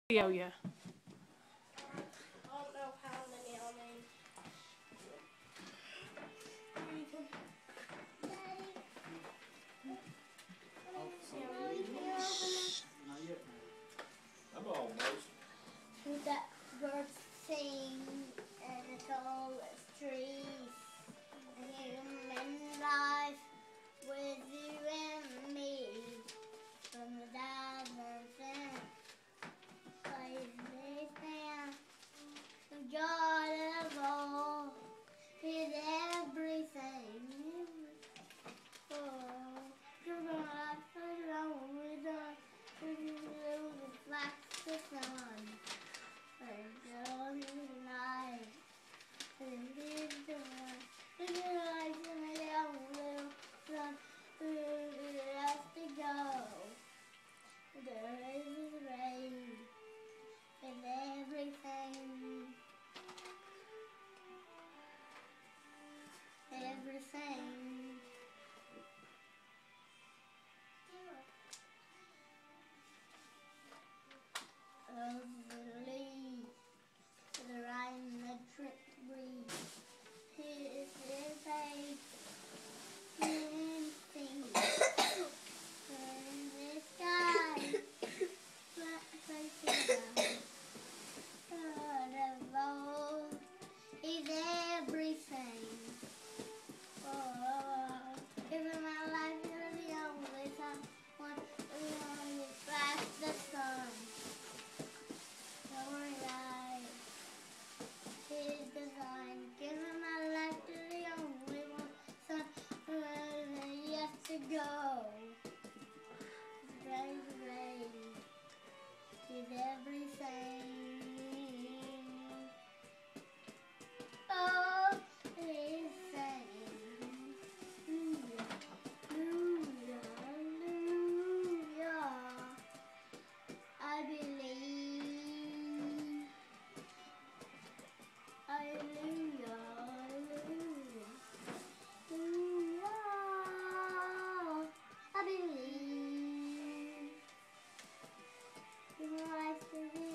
Yeah. I don't know how many I'll name. Not yet, man. I'm almost. That birds sing and the tallest trees. Human life with you and me. From the diamonds and places down. God of all is everything. Oh, you're not alone with us. Like the sun. And all your life. And live the one. And your life and a little sun. Who has to go? There is rain. And everything. Everything. Of the leaves, the rain, the drip breeze, his face, anything, in the sky, black facing down, of all is everything. Oh, giving my life to the only time, one flash the sun. Your life, His design, giving my life to the only one son who has yet to go. Rain, is everything. Oh, everything. Hallelujah, hallelujah. I believe. Hallelujah, hallelujah, hallelujah. I believe in life to be